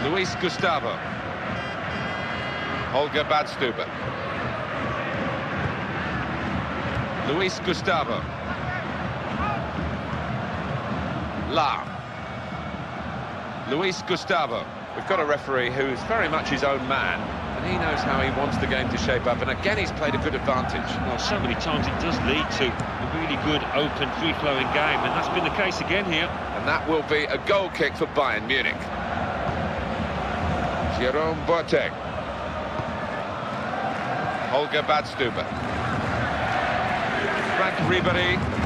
Luis Gustavo. Holger Badstuber. Luis Gustavo. La. Luis Gustavo. We've got a referee who's very much his own man, and he knows how he wants the game to shape up, and again he's played a good advantage. Well, so many times it does lead to a really good, open, free-flowing game, and that's been the case again here. And that will be a goal kick for Bayern Munich. Jerome Boateng. Holger Badstuber. Frank Ribéry.